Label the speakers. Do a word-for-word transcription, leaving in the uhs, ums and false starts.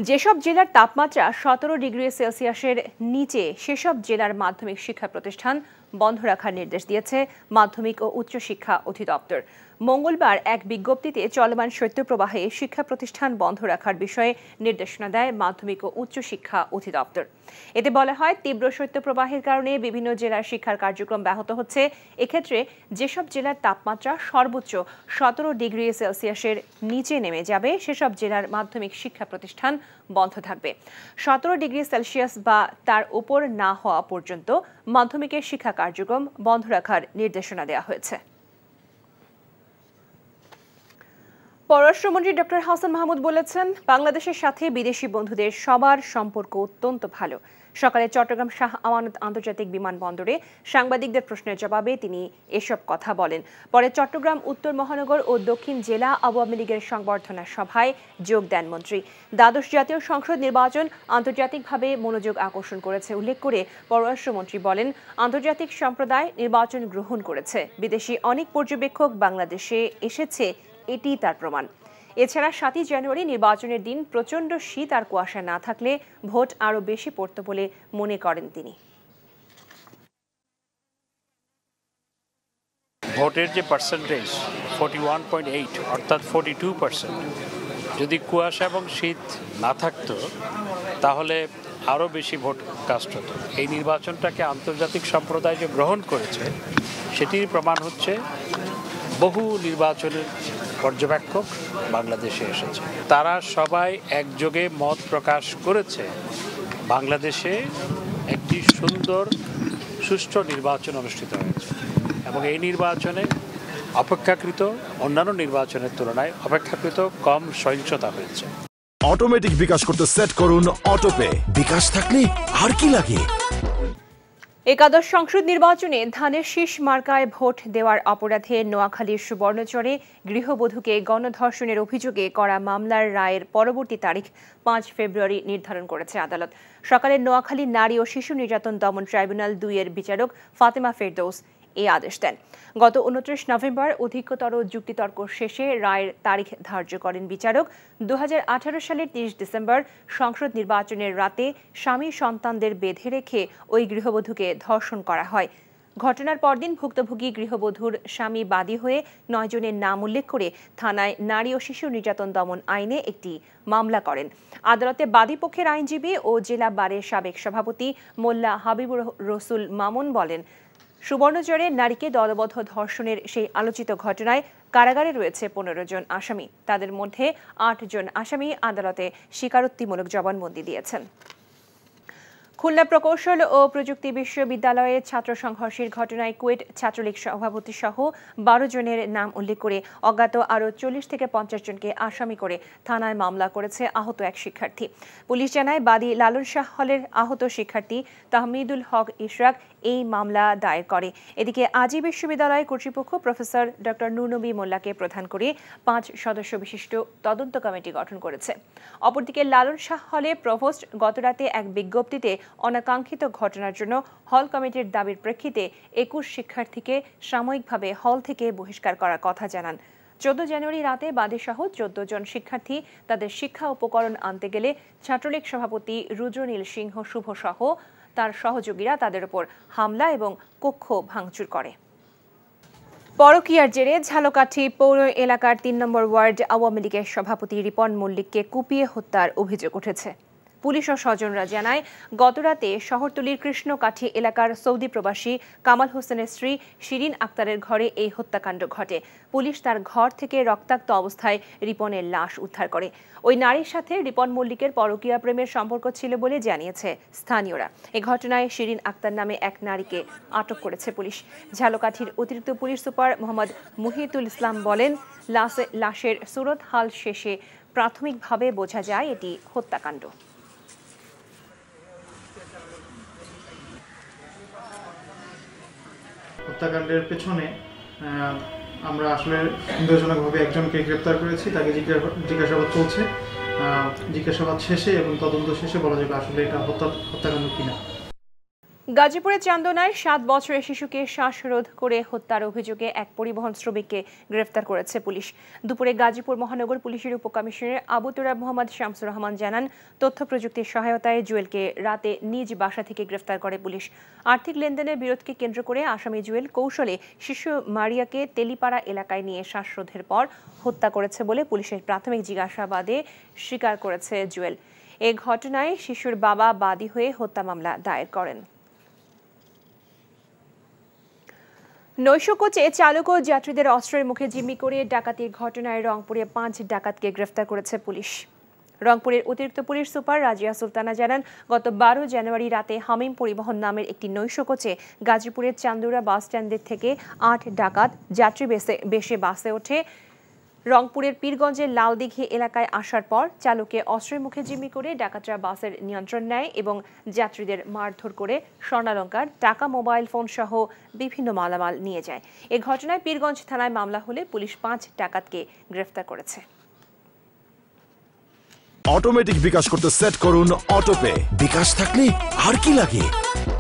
Speaker 1: যেসব জেলার তাপমাত্রা সতেরো ডিগ্রি সেলসিয়াসের নিচে সেসব জেলার মাধ্যমিক শিক্ষা প্রতিষ্ঠান বন্ধ রাখার নির্দেশ দিয়েছে মাধ্যমিক ও উচ্চশিক্ষা অধিদপ্তর। মঙ্গলবার এক বিজ্ঞপ্তিতে চলমান শৈত্যপ্রবাহে শিক্ষা প্রতিষ্ঠান বন্ধ রাখার বিষয়ে নির্দেশনা দেয় মাধ্যমিক ও উচ্চশিক্ষা অধিদপ্তর। এতে বলা হয়, তীব্র শৈত্যপ্রবাহের কারণে বিভিন্ন জেলার শিক্ষার কার্যক্রম ব্যাহত হচ্ছে। এক্ষেত্রে যেসব জেলার তাপমাত্রা সর্বোচ্চ সতেরো ডিগ্রি সেলসিয়াসের নিচে নেমে যাবে সেসব জেলার মাধ্যমিক শিক্ষা প্রতিষ্ঠান বন্ধ থাকবে। সতেরো ডিগ্রি সেলসিয়াস বা তার উপর না হওয়া পর্যন্ত মাধ্যমিকের শিক্ষা কার্যক্রম বন্ধ রাখার নির্দেশনা দেওয়া হয়েছে। পররাষ্ট্রমন্ত্রী ডক্টর হাসান মাহমুদ বলেছেন, বাংলাদেশের সাথে বিদেশি বন্ধুদের সবার সম্পর্ক অত্যন্ত ভালো। সকালে চট্টগ্রাম শাহ আমানত আন্তর্জাতিক বিমানবন্দরে সাংবাদিকদের প্রশ্নের জবাবে তিনি এসব কথা বলেন। পরে চট্টগ্রাম উত্তর মহানগর ও দক্ষিণ জেলা আওয়ামী লীগের সংবর্ধনা সভায় যোগ দেন মন্ত্রী। দ্বাদশ জাতীয় সংসদ নির্বাচন আন্তর্জাতিকভাবে মনোযোগ আকর্ষণ করেছে উল্লেখ করে পররাষ্ট্রমন্ত্রী বলেন, আন্তর্জাতিক সম্প্রদায় নির্বাচন গ্রহণ করেছে। বিদেশি অনেক পর্যবেক্ষক বাংলাদেশে এসেছে, এটি তার প্রমাণ। এছাড়া সাতই জানুয়ারি নির্বাচনের দিন প্রচণ্ড শীত আর কুয়াশা না থাকলে ভোট আরও বেশি পড়ত বলে মনে করেন তিনি।
Speaker 2: ভোটের যে percentage forty one point eight অর্থাৎ ফোর্টি টু পার্সেন্ট যদি কুয়াশা এবং শীত না থাকতো তাহলে আরও বেশি ভোট কাস্ট হতো। এই নির্বাচনটাকে আন্তর্জাতিক সম্প্রদায় যে গ্রহণ করেছে সেটির প্রমাণ হচ্ছে বহু নির্বাচনের পর্যবেক্ষক বাংলাদেশে এসেছে। তারা সবাই একযোগে মত প্রকাশ করেছে বাংলাদেশে একটি সুন্দর সুষ্ঠু নির্বাচন অনুষ্ঠিত হয়েছে এবং এই নির্বাচনে অপেক্ষাকৃত অন্যান্য নির্বাচনের তুলনায় অপেক্ষাকৃত কম সহিংসতা হয়েছে।
Speaker 3: অটোমেটিক বিকাশ করতে সেট করুন অটোপে। বিকাশ থাকলে আর কি লাগে।
Speaker 1: একাদশ সংসদ নির্বাচনে ধানের শীষ মার্কায় ভোট দেওয়ার অপরাধে নোয়াখালীর সুবর্ণচরে গৃহবধূকে গণধর্ষণের অভিযোগে করা মামলার রায়ের পরবর্তী তারিখ পাঁচ ফেব্রুয়ারি নির্ধারণ করেছে আদালত। সকালে নোয়াখালী নারী ও শিশু নির্যাতন দমন ট্রাইব্যুনাল দুই এর বিচারক ফাতেমা ফেরদৌস এই আদেশ দেন। গত উনত্রিশ নভেম্বর অধিকতর যুক্তিতর্ক শেষে রায়ের তারিখ ধার্য করেন বিচারক। দু হাজার আঠারো সালের তিরিশ ডিসেম্বর সংসদ নির্বাচনের রাতে স্বামী সন্তানদের বেঁধে রেখে ওই গৃহবধূকে ধর্ষণ করা হয়। ঘটনার পরদিন ভুক্তভোগী গৃহবধূর স্বামী বাদী হয়ে নয় জনের নাম উল্লেখ করে থানায় নারী ও শিশু নির্যাতন দমন আইনে একটি মামলা করেন। আদালতে বাদী পক্ষের আইনজীবী ও জেলা বারের সাবেক সভাপতি মোল্লা হাবিবুর রসুল মামুন বলেন, সুবর্ণচরে নারীকে দলবদ্ধ ধর্ষণের সেই আলোচিত ঘটনায় কারাগারে রয়েছে পনেরো জন আসামি। তাদের মধ্যে আট জন আসামি আদালতে স্বীকারোক্তিমূলক জবানবন্দি দিয়েছেন। খুলনা প্রকৌশল ও প্রযুক্তি বিশ্ববিদ্যালয়ে ছাত্র সংঘর্ষের ঘটনায় কুয়েট ছাত্রলীগ সভাপতি সহ বারো জনের নাম উল্লেখ করে অজ্ঞাত আরও চল্লিশ থেকে পঞ্চাশ জনকে আসামি করে থানায় মামলা করেছে আহত এক শিক্ষার্থী। পুলিশ জানায়, বাদী লালন শাহ হলের আহত শিক্ষার্থী তাহমিদুল হক ইশরাক এই মামলা দায়ের করে। এদিকে আজই বিশ্ববিদ্যালয় কর্তৃপক্ষ প্রফেসর ডক্টর নুরনবী মোল্লাকে প্রধান করে পাঁচ সদস্য বিশিষ্ট তদন্ত কমিটি গঠন করেছে। অপরদিকে লালন শাহ হলে প্রভোস্ট গতরাতে এক বিজ্ঞপ্তিতে অনাকাঙ্ক্ষিত ঘটনার জন্য হল কমিটির দাবির প্রেক্ষিতে একুশ শিক্ষার্থীকে সাময়িকভাবে হল থেকে বহিষ্কার করার কথা জানান। চোদ্দ জানুয়ারি রাতে বাদীসহ চোদ্দ জন শিক্ষার্থী তাদের শিক্ষা উপকরণ আনতে গেলে ছাত্রলীগ সভাপতি রুদ্রনীল সিংহ শুভ সহ তার সহযোগীরা তাদের উপর হামলা এবং কক্ষ ভাঙচুর করে। পরকীয়ার জেরে ঝালকাঠি পৌর এলাকার তিন নম্বর ওয়ার্ড আওয়ামী লীগের সভাপতি রিপন মল্লিককে কুপিয়ে হত্যার অভিযোগ উঠেছে। পুলিশ ও স্বজনরা জানায়, গতরাতে শহরতলির কৃষ্ণকাঠি এলাকার সৌদি প্রবাসী কামাল হোসেনের স্ত্রী শিরিন আক্তারের ঘরে এই হত্যাকাণ্ড ঘটে। পুলিশ তার ঘর থেকে রক্তাক্ত অবস্থায় রিপনের লাশ উদ্ধার করে। ওই নারীর সাথে রিপন মল্লিকের পরকীয়া প্রেমের সম্পর্ক ছিল বলে জানিয়েছে স্থানীয়রা। এ ঘটনায় শিরিন আক্তার নামে এক নারীকে আটক করেছে পুলিশ। ঝালকাঠির অতিরিক্ত পুলিশ সুপার মোহাম্মদ মুহিতুল ইসলাম বলেন, লাশের সুরত হাল শেষে প্রাথমিকভাবে বোঝা যায় এটি হত্যাকাণ্ড।
Speaker 4: হত্যাকাণ্ডের পেছনে আমরা আসলে সন্দেহজনকভাবে একজনকে গ্রেপ্তার করেছি। তাকে জিজ্ঞাসাবাদ চলছে। জিজ্ঞাসাবাদ শেষে এবং তদন্ত শেষে বলা যাবে আসলে এটা হত্যা হত্যাকাণ্ড কিনা।
Speaker 1: গাজীপুরের চান্দনায় সাত বছরের শিশুকে শ্বাসরোধ করে হত্যার অভিযোগে এক পরিবহন শ্রমিককে গ্রেফতার করেছে পুলিশ। দুপুরে গাজীপুর মহানগর পুলিশের উপকমিশনার আবু তুরাব মোহাম্মদ শামসুর রহমান জানান, তথ্য প্রযুক্তির সহায়তায় জুয়েলকে রাতে নিজ বাসা থেকে গ্রেফতার করে পুলিশ। আর্থিক লেনদেনের বিরোধকে কেন্দ্র করে আসামি জুয়েল কৌশলে শিশু মারিয়াকে তেলিপাড়া এলাকায় নিয়ে শ্বাসরোধের পর হত্যা করেছে বলে পুলিশের প্রাথমিক জিজ্ঞাসাবাদে স্বীকার করেছে জুয়েল। এ ঘটনায় শিশুর বাবা বাদী হয়ে হত্যা মামলা দায়ের করেন। নৈশ কোচে চালক ও যাত্রীদের অস্ত্রের মুখে জিম্মি করে ডাকাতির ঘটনায় রংপুরে পাঁচ ডাকাতকে গ্রেফতার করেছে পুলিশ। রংপুরের অতিরিক্ত পুলিশ সুপার রাজিয়া সুলতানা জানান, গত বারো জানুয়ারি রাতে হামিম পরিবহন নামের একটি নৈশ কোচে গাজীপুরের চান্দুরা বাস স্ট্যান্ডের থেকে আট ডাকাত যাত্রী বেশে বাসে ওঠে রংপুরের পীরগঞ্জের লালদিঘি এলাকায় আসার পর চালককে অস্ত্রের মুখে জিম্মি করে ডাকাতরা বাসের নিয়ন্ত্রণ নেয় এবং যাত্রীদের মারধর করে স্বর্ণালংকার, টাকা, মোবাইল ফোন সহ বিভিন্ন মালামাল নিয়ে যায়। এ ঘটনায় পীরগঞ্জ থানায় মামলা হলে পুলিশ পাঁচ ডাকাতকে গ্রেফতার করেছে।
Speaker 3: অটোমেটিক বিকাশ করতে সেট করুন অটোপে। বিকাশ থাকলে আর কি লাগে।